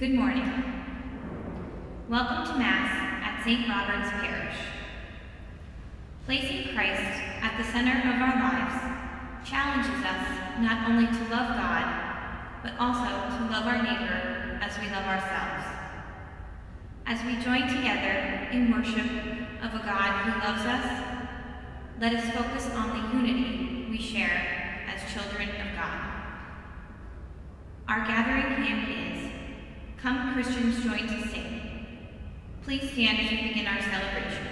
Good morning. Welcome to Mass at St. Robert's Parish. Placing Christ at the center of our lives challenges us not only to love God, but also to love our neighbor as we love ourselves. As we join together in worship of a God who loves us, let us focus on the unity we share as children of God. Our gathering hymn is "Come Christians Join to Sing." Please stand as we begin our celebration.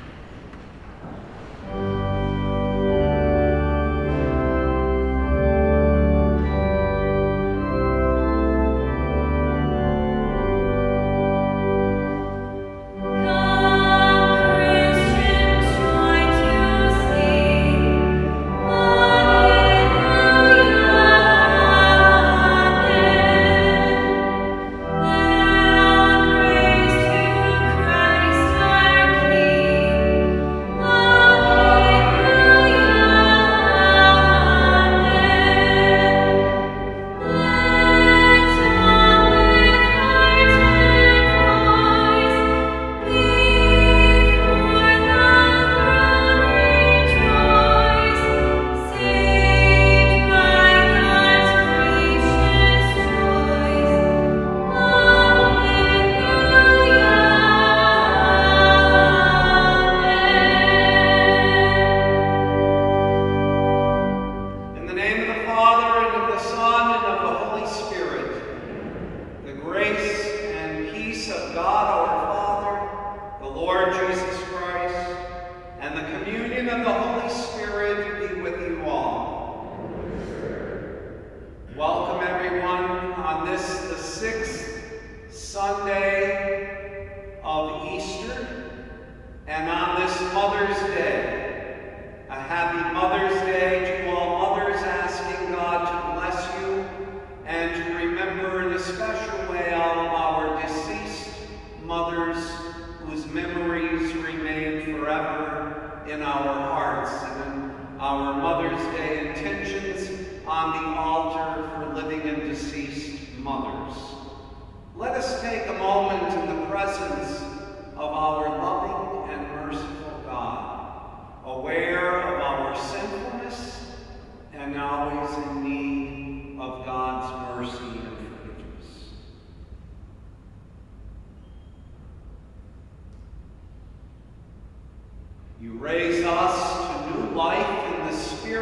You raise us to new life in the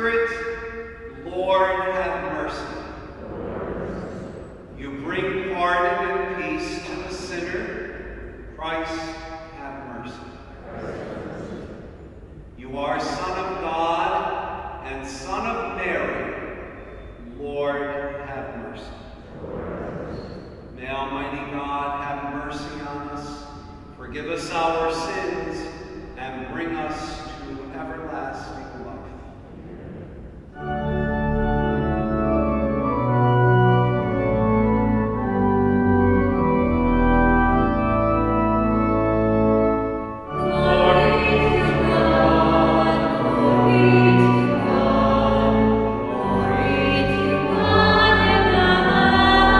Spirit. Lord, have mercy. You bring pardon and peace to the sinner. Christ, have mercy. You are Son of God and Son of Mary. Lord, have mercy. May Almighty God have mercy on us, forgive us our sins, and bring us to everlasting life.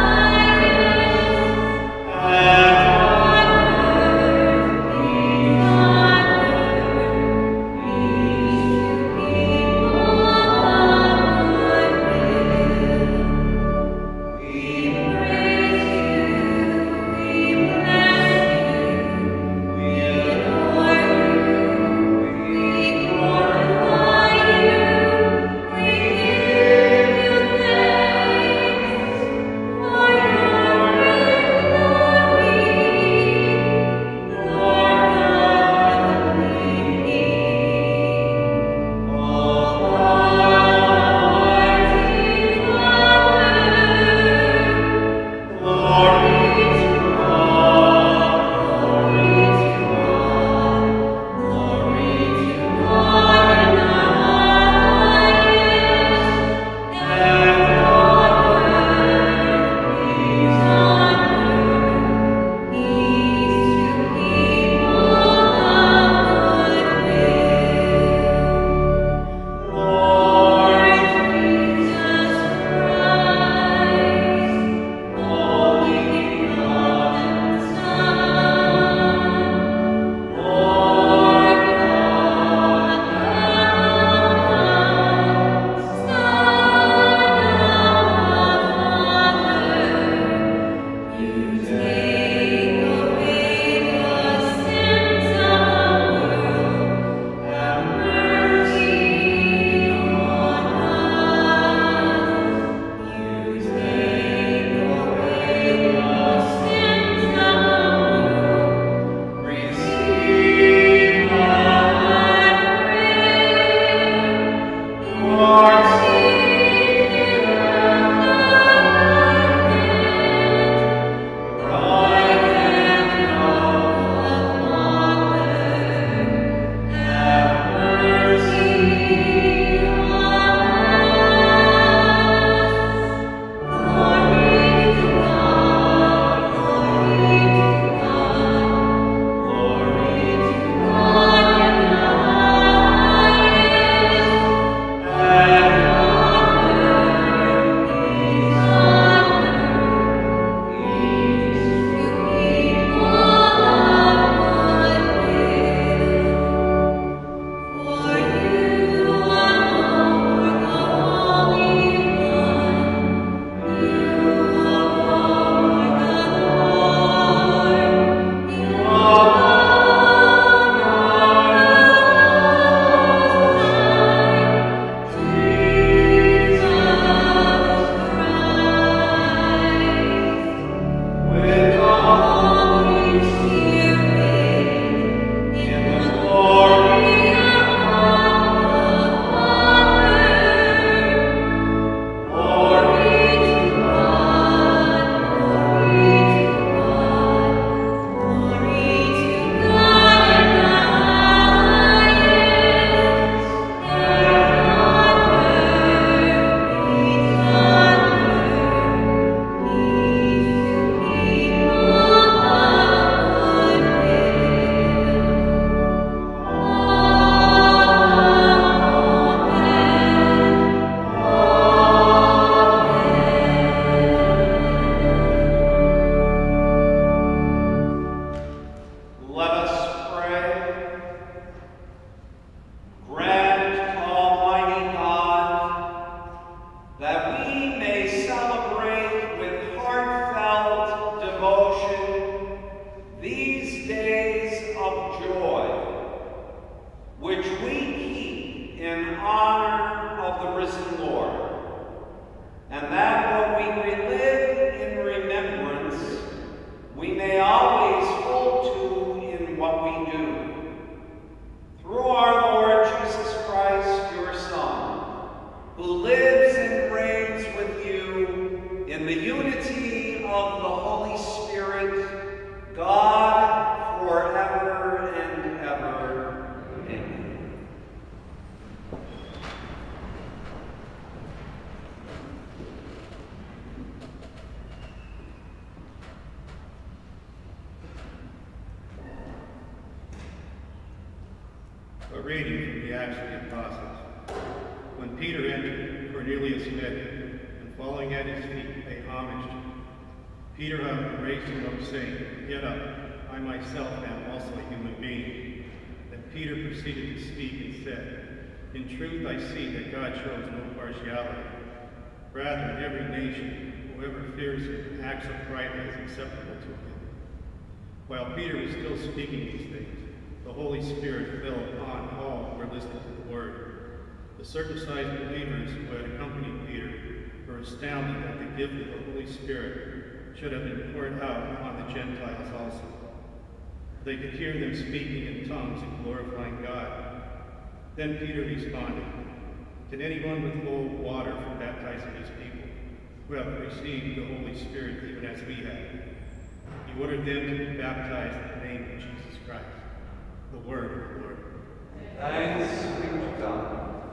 Glory to God. A reading from the Acts of the Apostles. When Peter entered, Cornelius met him, and falling at his feet, paid homage to him. Peter, however, raised him up, saying, "Get up, I myself am also a human being." Then Peter proceeded to speak and said, "In truth I see that God shows no partiality. Rather, in every nation, whoever fears him acts uprightly as acceptable to him." While Peter was still speaking these things, the Holy Spirit fell upon all who were listening to the word. The circumcised believers who had accompanied Peter were astounded that the gift of the Holy Spirit should have been poured out upon the Gentiles also. They could hear them speaking in tongues and glorifying God. Then Peter responded, "Can anyone withhold water from baptizing these people who have received the Holy Spirit even as we have?" He ordered them to be baptized in the name of Jesus Christ. The word of the Lord. Thanks be to God.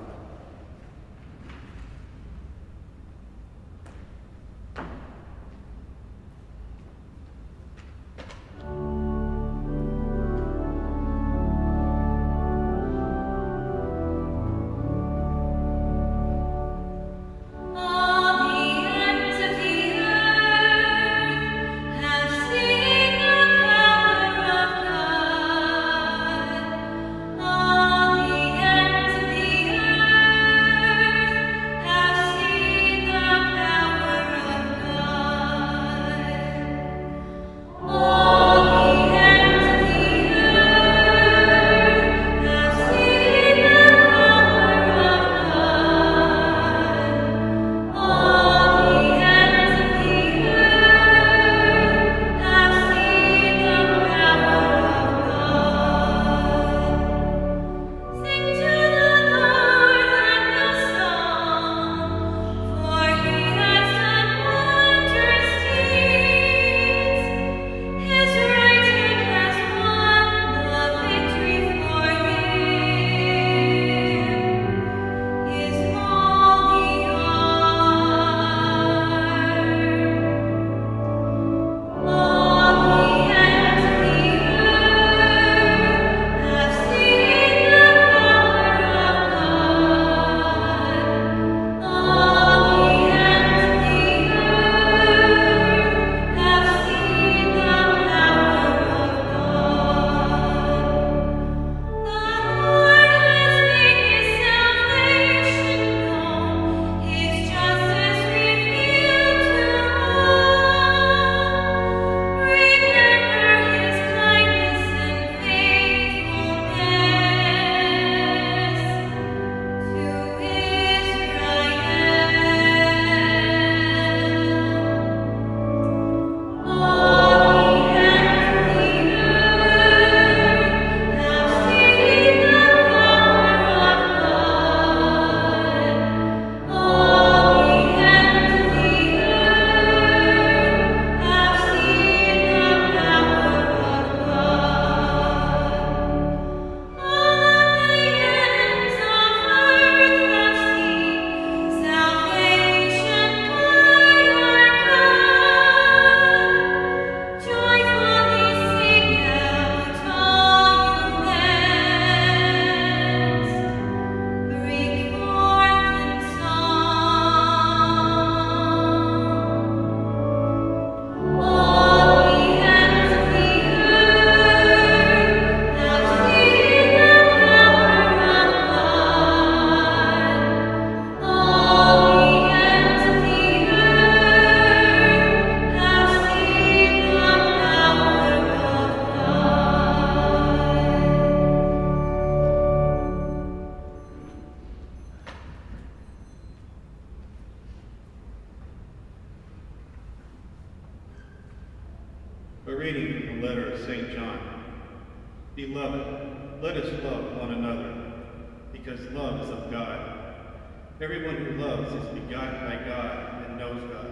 A reading from the letter of St. John. Beloved, let us love one another, because love is of God. Everyone who loves is begotten by God and knows God.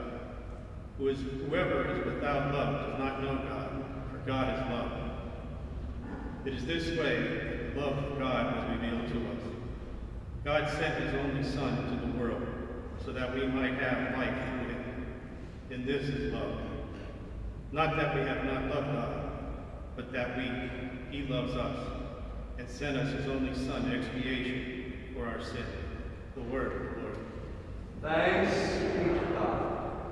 Whoever is without love does not know God, for God is love. It is this way that the love of God was revealed to us. God sent his only Son into the world, so that we might have life through him. And this is love. Not that we have not loved God, but that he loves us and sent us his only Son in expiation for our sin. The word of the Lord. Thanks be to God.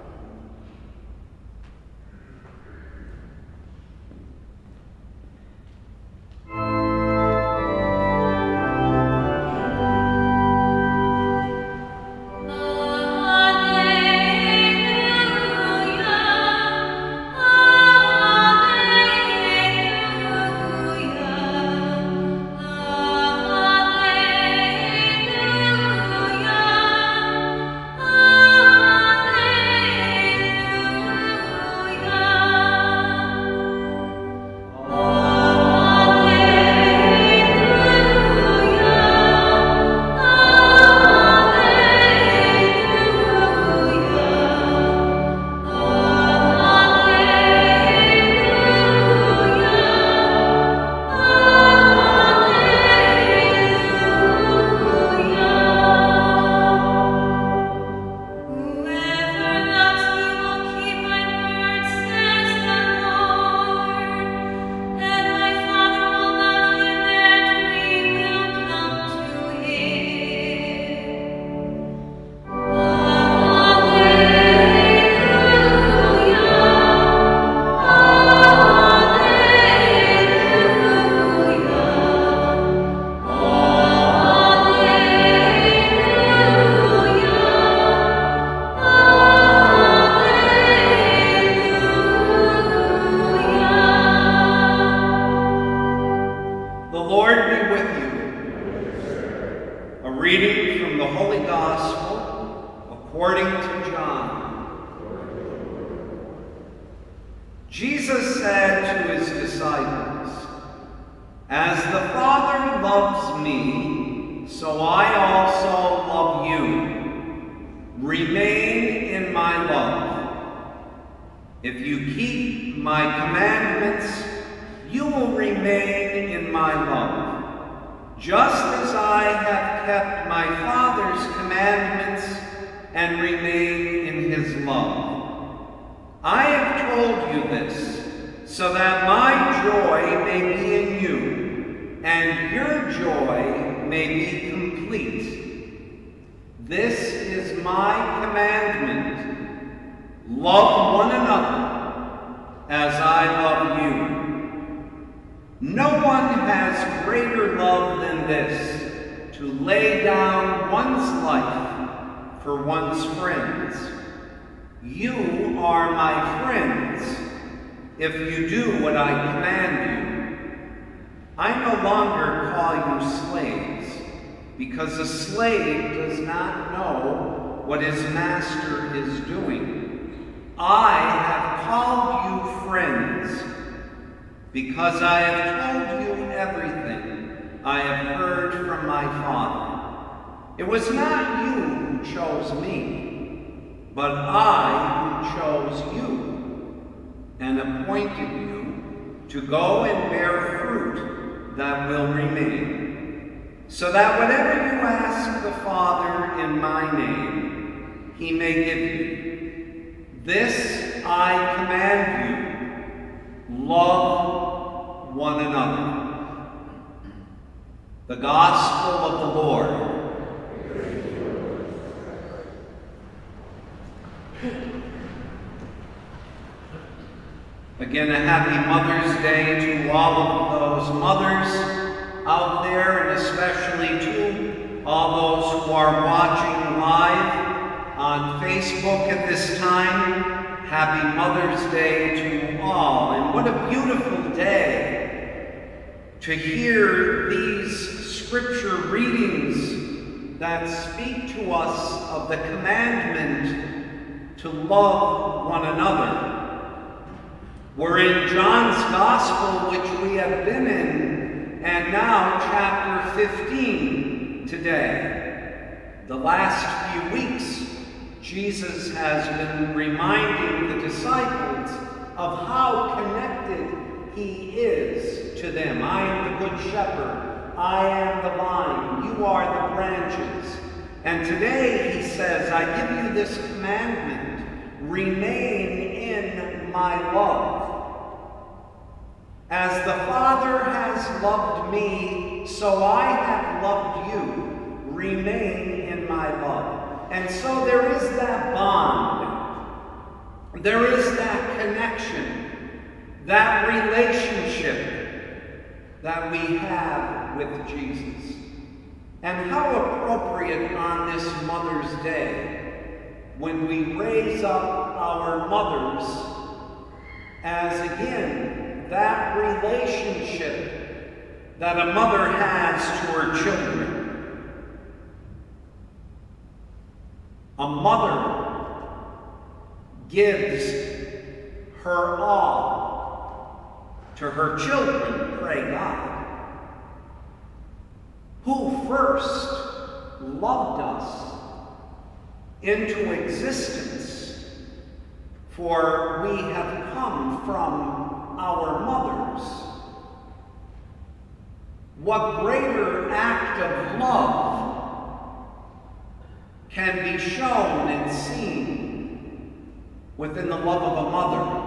Jesus said to his disciples, "As the Father loves me, so I also love you. Remain in my love. If you keep my commandments, you will remain in my love, just as I have kept my Father's commandments and remain in his love. I have told you this, so that my joy may be in you, and your joy may be complete. This is my commandment: love one another as I love you. No one has greater love than this, to lay down one's life for one's friends. You are my friends if you do what I command you. I no longer call you slaves, because a slave does not know what his master is doing. I have called you friends, because I have told you everything I have heard from my Father. It was not you who chose me, but I who chose you and appointed you to go and bear fruit that will remain, so that whatever you ask the Father in my name, he may give you. This I command you: love one another." The Gospel of the Lord. Again, a happy Mother's Day to all of those mothers out there, and especially to all those who are watching live on Facebook at this time. Happy Mother's Day to all. And what a beautiful day to hear these scripture readings that speak to us of the commandment to love one another. We're in John's Gospel, which we have been in, and now chapter 15 today. The last few weeks, Jesus has been reminding the disciples of how connected he is to them. I am the good shepherd. I am the vine. You are the branches. And today he says, I give you this commandment: remain in my love. As the Father has hast loved me, so I have loved you. Remain in my love. And so there is that bond. There is that connection, that relationship that we have with Jesus. And how appropriate on this Mother's Day when we raise up our mothers as, again, that relationship that a mother has to her children. A mother gives her all to her children, pray God, who first loved us into existence, for we have come from our mothers. What greater act of love can be shown and seen within the love of a mother?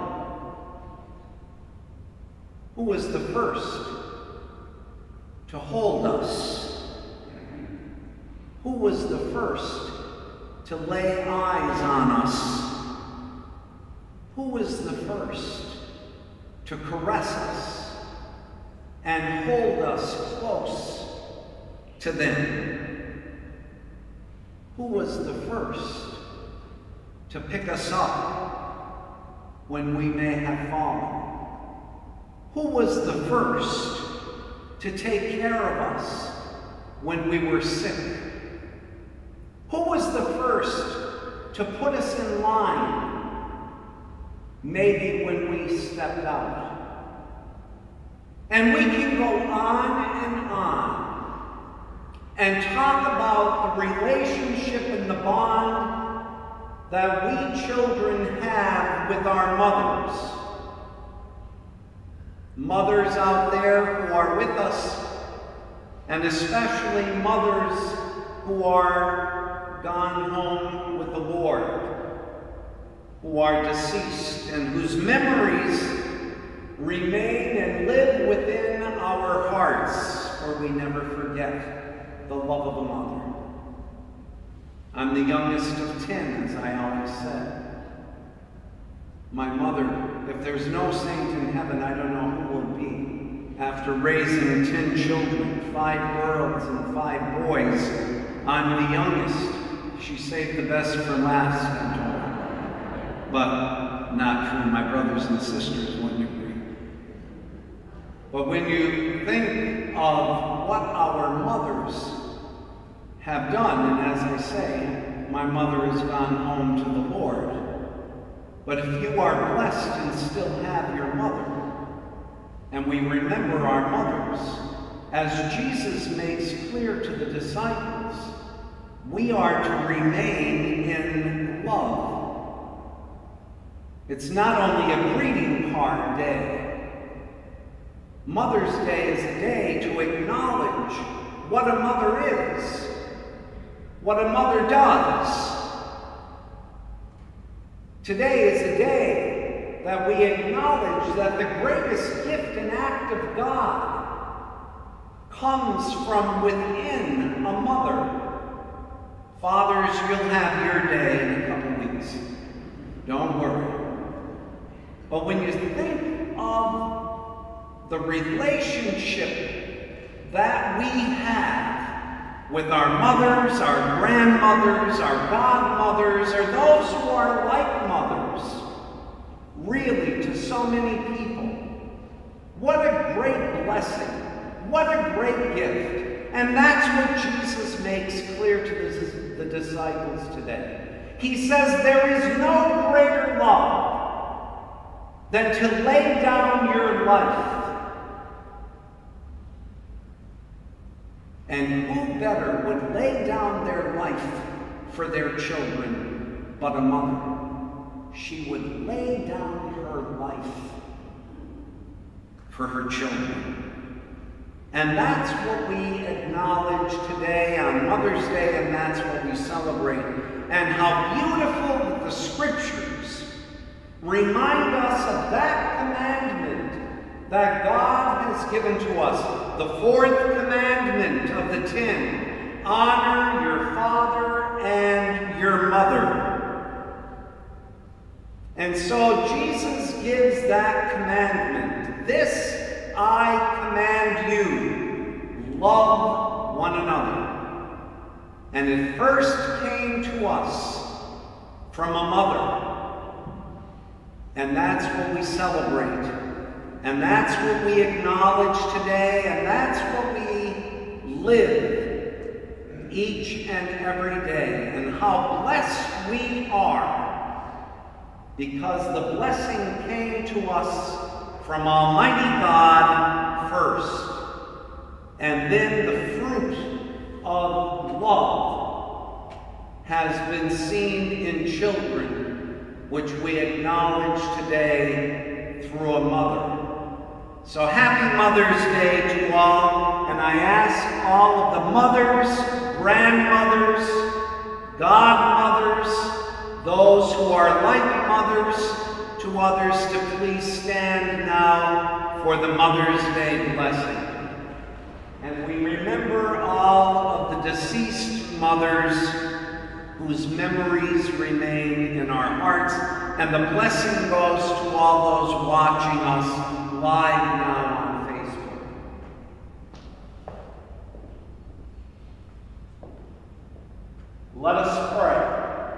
Who was the first to hold us? Who was the first to lay eyes on us? Who was the first to caress us and hold us close to them? Who was the first to pick us up when we may have fallen? Who was the first to take care of us when we were sick? Who was the first to put us in line, maybe when we stepped out? And we can go on and talk about the relationship and the bond that we children have with our mothers. Mothers out there who are with us, and especially mothers who are gone home with the Lord, who are deceased and whose memories remain and live within our hearts, for we never forget the love of a mother. I'm the youngest of 10, as I always said. My mother, if there's no saint in heaven, I don't know who will be. After raising 10 children, 5 girls and 5 boys, I'm the youngest. She saved the best for last, I'm told. But not true. My brothers and sisters wouldn't agree. But when you think of what our mothers have done, and as I say, my mother has gone home to the Lord. But if you are blessed and still have your mother, and we remember our mothers, as Jesus makes clear to the disciples, we are to remain in love. It's not only a greeting card day. Mother's Day is a day to acknowledge what a mother is, what a mother does. Today is a day that we acknowledge that the greatest gift and act of God comes from within a mother. Fathers, you'll have your day in a couple weeks. Don't worry. But when you think of the relationship that we have with our mothers, our grandmothers, our godmothers, or those who are like mothers, really to so many people, what a great blessing, what a great gift. And that's what Jesus makes clear to the disciples today. He says there is no greater love than to lay down your life. And who better would lay down their life for their children but a mother? She would lay down her life for her children. And that's what we acknowledge today on Mother's Day, and that's what we celebrate. And how beautiful that the Scriptures remind us of that commandment that God has given to us the fourth commandment of the 10. Honor your father and your mother. And so Jesus gives that commandment. This I command you, love one another. And it first came to us from a mother. And that's what we celebrate. And that's what we acknowledge today. And that's what we live each and every day. And how blessed we are, because the blessing came to us from Almighty God first. And then the fruit of love has been seen in children, which we acknowledge today through a mother. So happy Mother's Day to all, and I ask all of the mothers, grandmothers, godmothers, those who are like mothers to others, to please stand now for the Mother's Day blessing. And we remember all of the deceased mothers whose memories remain in our hearts, and the blessing goes to all those watching us live now on Facebook. Let us pray.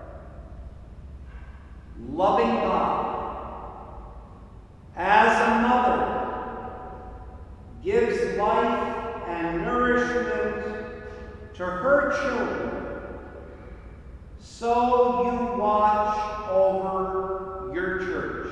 Loving God, as a mother gives life and nourishment to her children, so you watch over your church.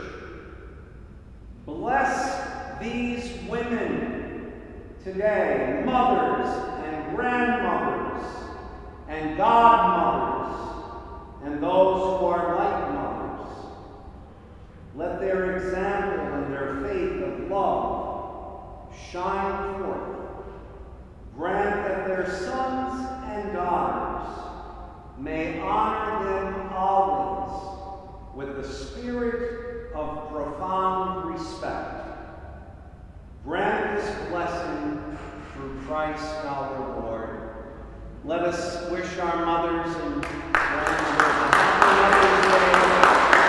Bless these women today, mothers and grandmothers and godmothers and those who are like mothers. Let their example and their faith of love shine forth. Grant that their sons and daughters may honor them always with the spirit of profound respect. Grant this blessing through Christ our Lord. Let us wish our mothers and grandmothers a happy Mother's Day.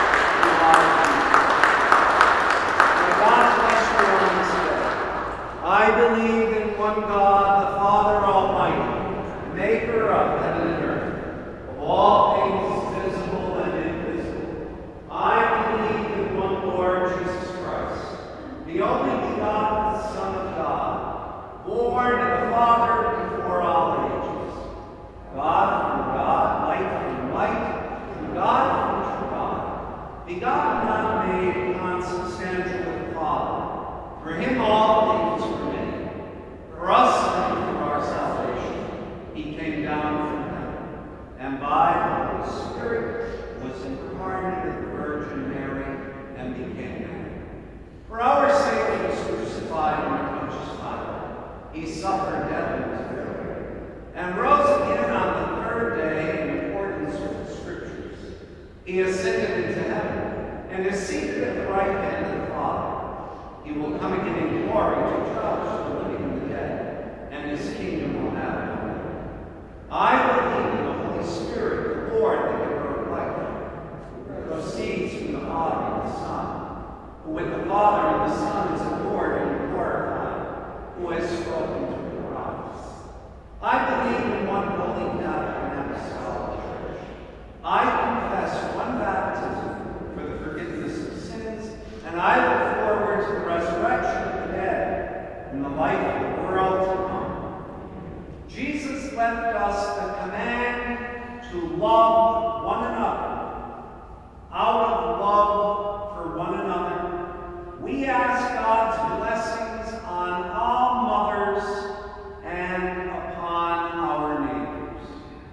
May God bless you on this day. I believe in one God, the Father Almighty, maker of heaven and earth, of all things visible and invisible. I believe in one Lord Jesus Christ, the only begotten Son of God, born of the Father before all ages. God from God, light from light, true God from true God, begotten, not made, consubstantial with the Father. For him all things were made. For us and for our salvation, he came down from heaven, and by the Holy Spirit was incarnate of the Virgin Mary and became man. For our sake he was crucified under Pontius Pilate. He suffered death and was buried, and rose again on the third day in accordance with the Scriptures. He ascended into heaven and is seated at the right hand of the Father. He will come again in glory to judge the living and the dead, and his kingdom will have no end. I believe in the Holy Spirit, the Lord, the giver of life, who proceeds from the Father and the Son, who with the Father and the Son is adored and glorified, who has spoken to the prophets. I believe in one holy Catholic and Apostolic Church. I confess one baptism for the forgiveness of sins, and I look forward to the resurrection of the dead and the life of the world to come. Jesus left us the command to love one another. Out of love for one another, we ask God's blessings on all mothers and upon our neighbors.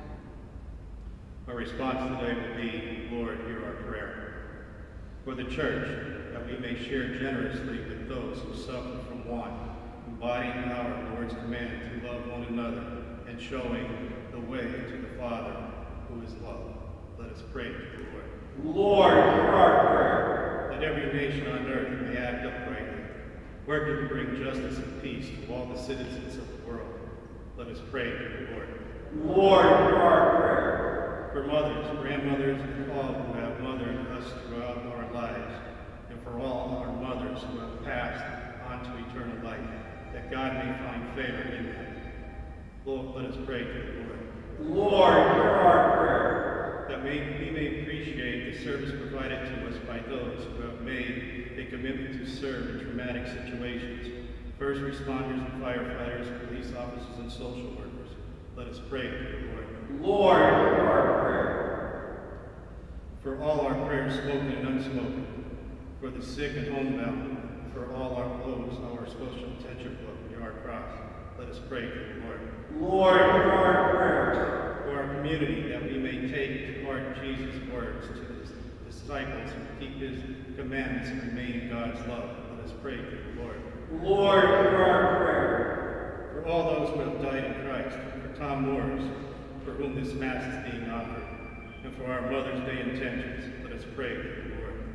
Our response today will be, Lord, hear our prayer. For the church, that we may share generously with those who suffer from want, embodying our Lord's command to love one another and showing the way to the Father, who is love. Let us pray to the Lord. Lord, hear our prayer. Let every nation on earth may act uprightly. working to bring justice and peace to all the citizens of the world. Let us pray to the Lord. Lord, hear our prayer. For mothers, grandmothers, and all who have mothered us throughout our lives, and for all our mothers who have passed on to eternal life, that God may find favor in them. Lord, let us pray to the Lord. Lord, hear our prayer. That we may appreciate the service provided to us by those who have made a commitment to serve in traumatic situations, first responders and firefighters, police officers, and social workers. Let us pray to the Lord. Lord, hear our prayer. For all our prayers spoken and unspoken, for the sick and homebound, for all those our social attention book near our cross, let us pray to the Lord. Lord, hear our prayer. For our community, that we may take to heart Jesus' words to his disciples and keep his commandments and remain in God's love, let us pray to the Lord. Lord, hear our prayer. For all those who have died in Christ, for Tom Moores, for whom this Mass is being offered, and for our Mother's Day intentions, let us pray to the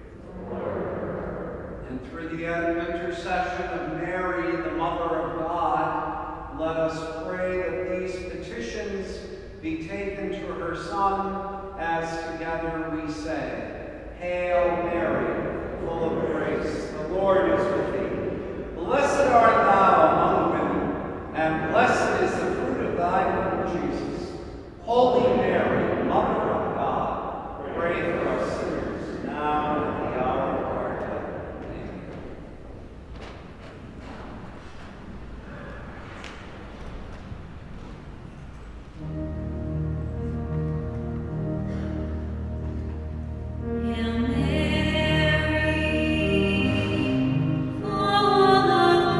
Lord. And through the intercession of Mary, the Mother of God, let us pray that these petitions be taken to her Son, as together we say, Hail Mary, full of grace, the Lord is with thee. Blessed art thou among women, and blessed is the fruit of thy womb, Jesus. Holy Mary, Mother of God, pray for us sinners, now and at the hour of our death. Amen. Hail Mary, full of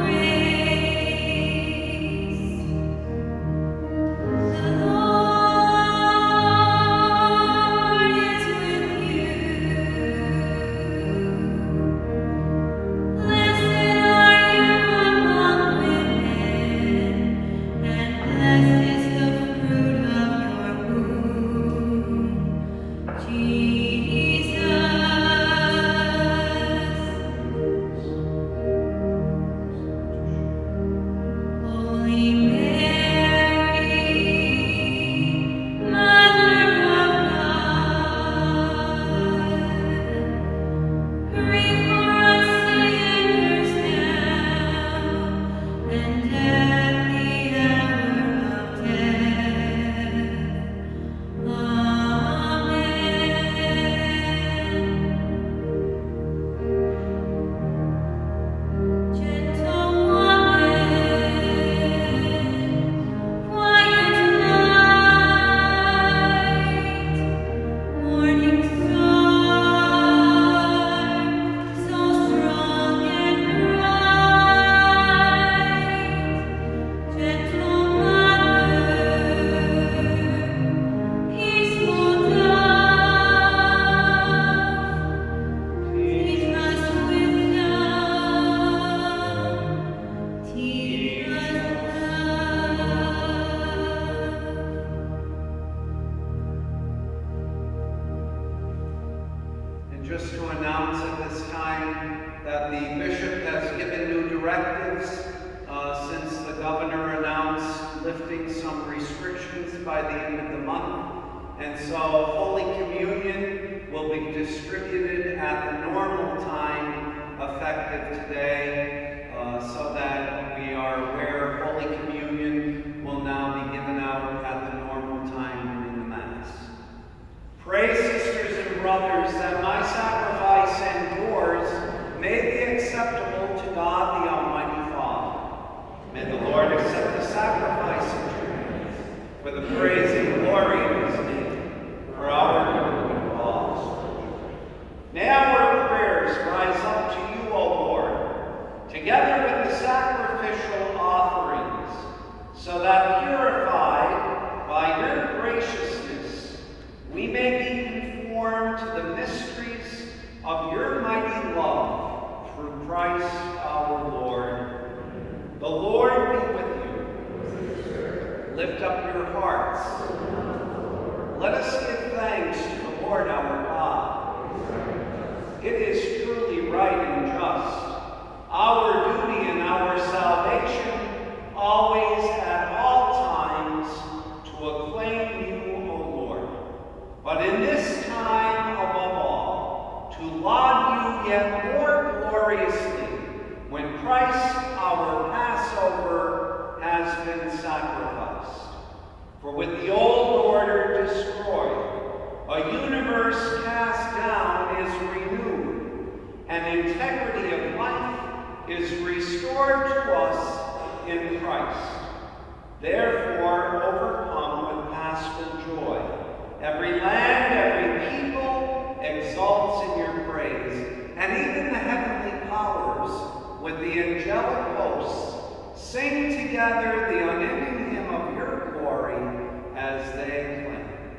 just to announce at this time that the bishop has given new directives since the governor announced lifting some restrictions by the end of the month. And so Holy Communion will be distributed at the normal time effective today, so that we are aware Holy Communion will now be given out at the normal time during the Mass. Pray, sisters and brothers, that my sacrifice and yours may be acceptable to God the Almighty Father. May the Lord accept the sacrifice of your hands for the praise and glory of his name, for our good and cause. May our prayers rise up to you, O Lord, together with the sacrificial offerings, so that purified by your graciousness, we may be conformed to the mysteries of your mighty love through Christ our Lord. The Lord be with you. Lift up your hearts. Let us give thanks to the Lord our God. It is truly right and just, our duty with the old order destroyed, a universe cast down is renewed, and integrity of life is restored to us in Christ. Therefore, overcome with paschal joy, every land, every people exalts in your praise, and even the heavenly powers with the angelic hosts sing together the unending hymn of your glory as they acclaim.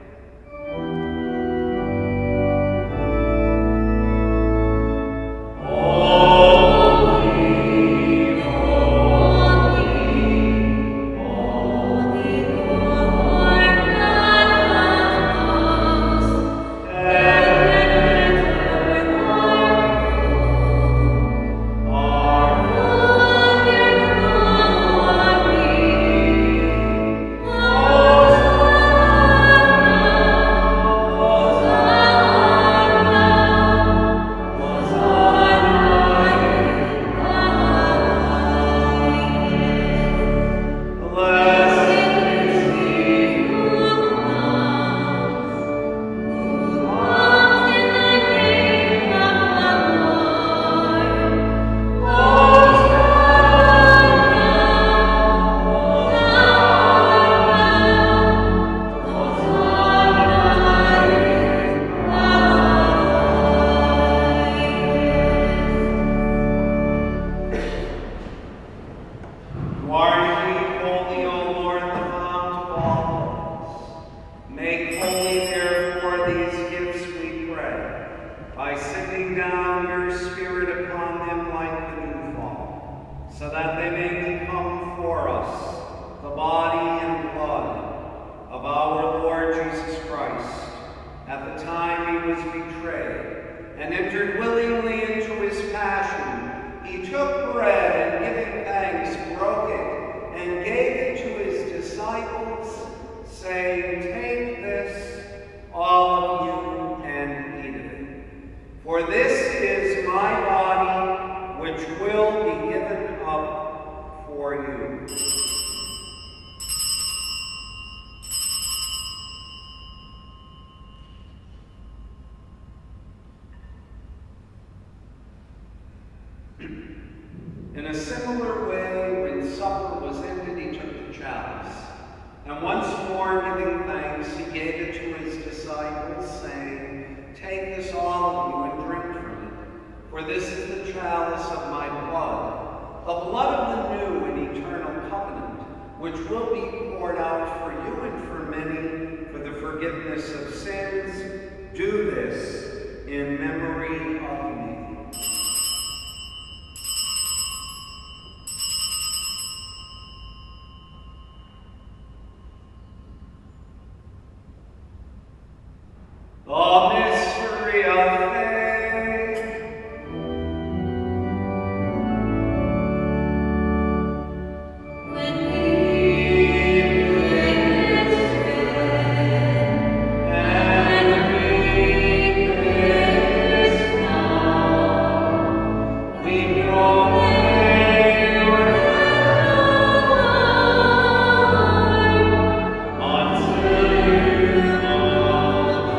In a similar way, when supper was ended, he took the chalice, and once more giving thanks, he gave it to his disciples, saying, "Take this, all of you, and drink from it, for this is the chalice of my blood, the blood of the new and eternal covenant, which will be poured out for you and for many for the forgiveness of sins. Do this in memory of me." The mystery of faith. When we praise and we praise now, we proclaim your until you come.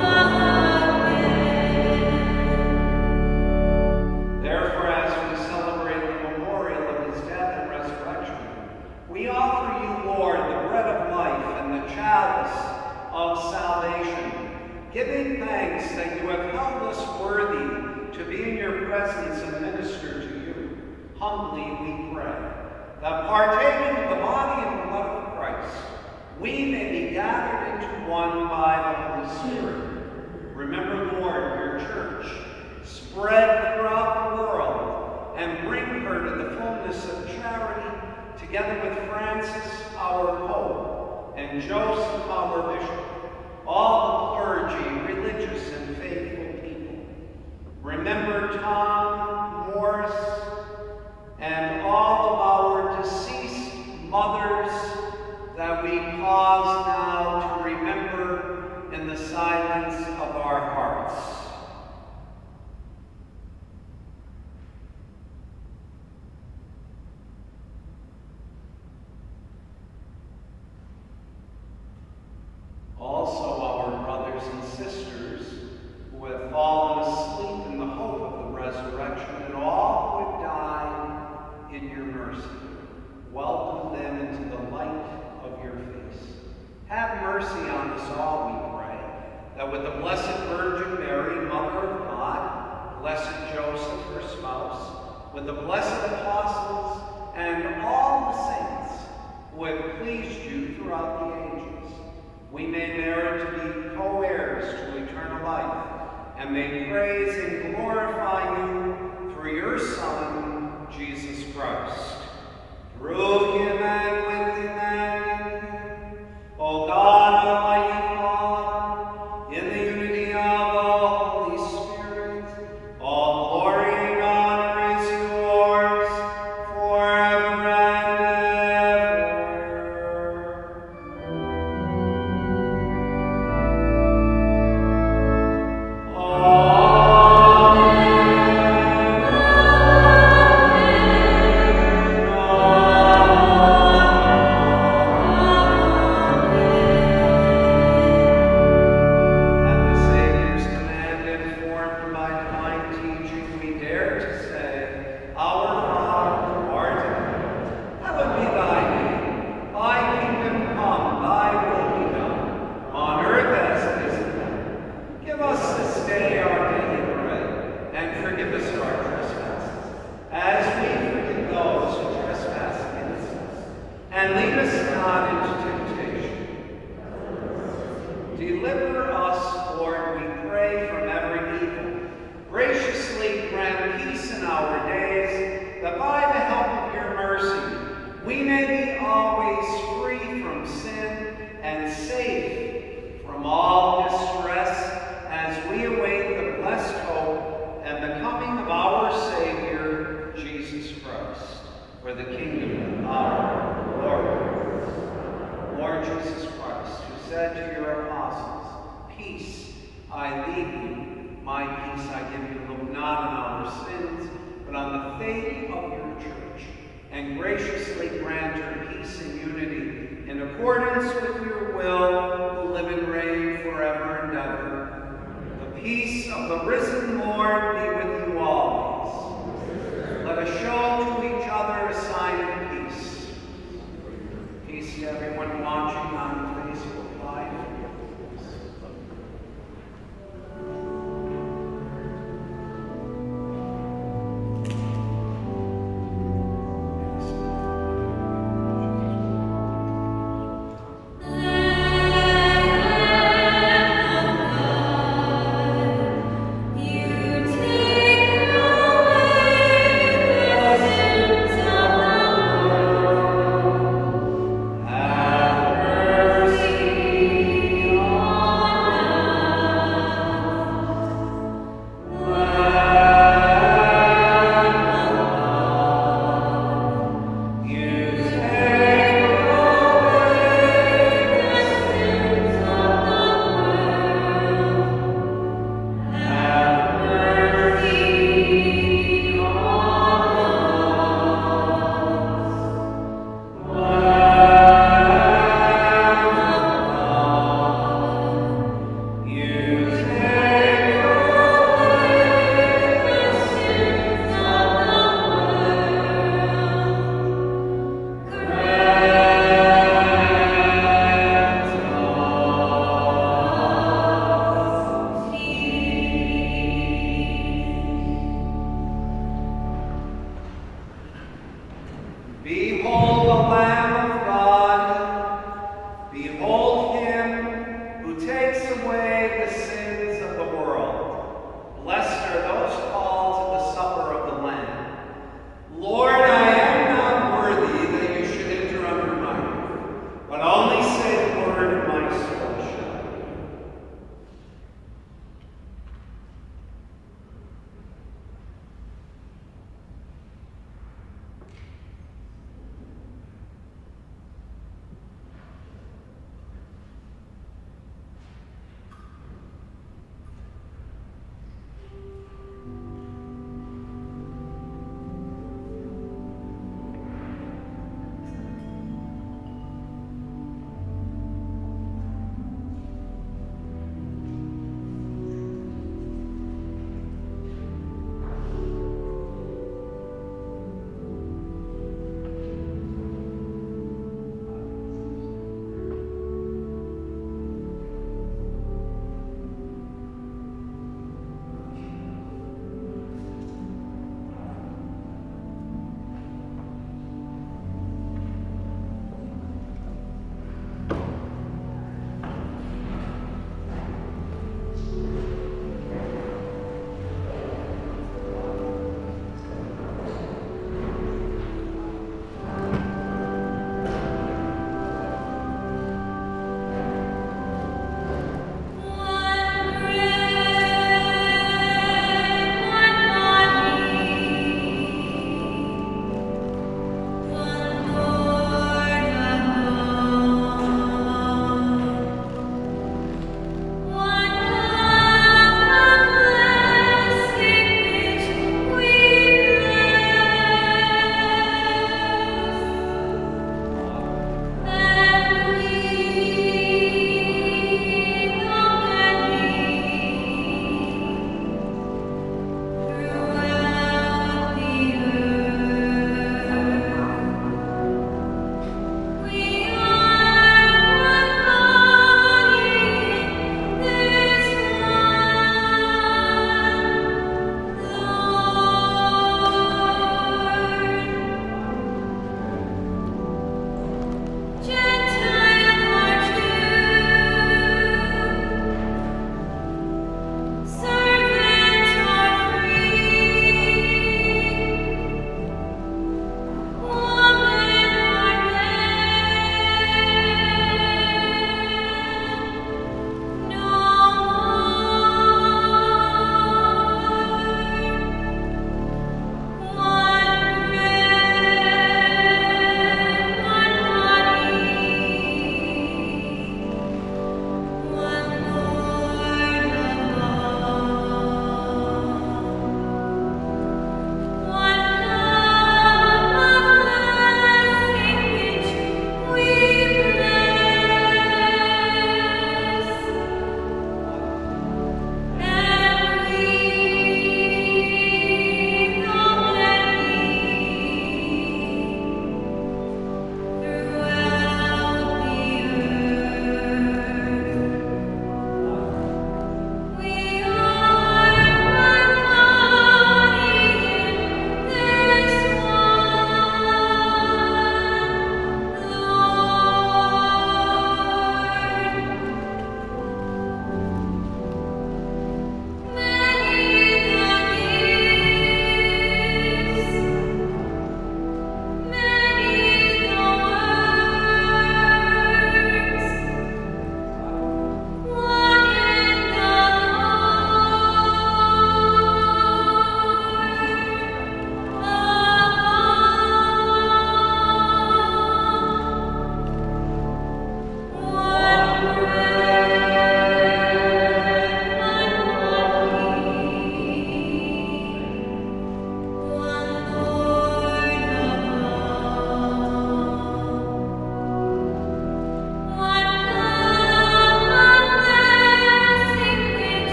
Therefore, as we celebrate the memorial of his death and resurrection, we offer you, Lord, the bread of life and the chalice of salvation, giving thanks that you have held us worthy to be in your presence and minister to you. Humbly we pray, that partaking of the body and blood of Christ, we may be gathered into one by the Holy Spirit. Remember, Lord, your church, spread throughout the world, and bring her to the fullness of charity, together with Francis, our Pope, and Joseph, our Bishop, all the clergy, religious and faithful people. Remember Tom, Morris, and all of our deceased mothers that we pause now to remember in the silence of our hearts. us all, we pray, that with the Blessed Virgin Mary, Mother of God, Blessed Joseph, her spouse, with the blessed apostles and all the saints who have pleased you throughout the ages, we may merit to be co-heirs to eternal life, and may praise and glorify you through your Son, Jesus Christ. Through him and with him and in him, O God, Almighty Father, in the unity of the Holy Spirit, all glory and honor is yours forever and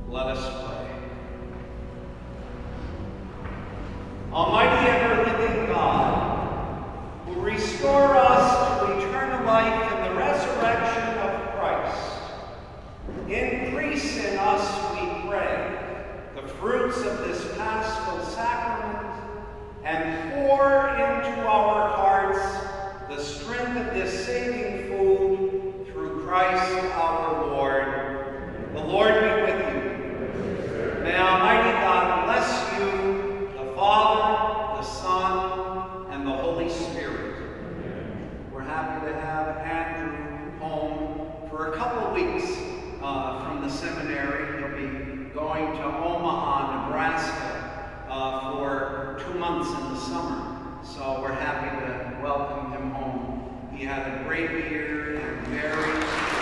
Let us pray. Almighty ever-living God, who restore us to eternal life in the resurrection of Christ, increase in us, we pray, the fruits of this Paschal Sacrament, and pour into our hearts the strength of this saving food through Christ our Lord. The Lord be with you. May Almighty God bless you, the Father, the Son, and the Holy Spirit. We're happy to have Andrew home for a couple weeks from the seminary. He'll be going to Omaha, Nebraska for 2 months in the summer. So we're happy to welcome him home. He had a great year and very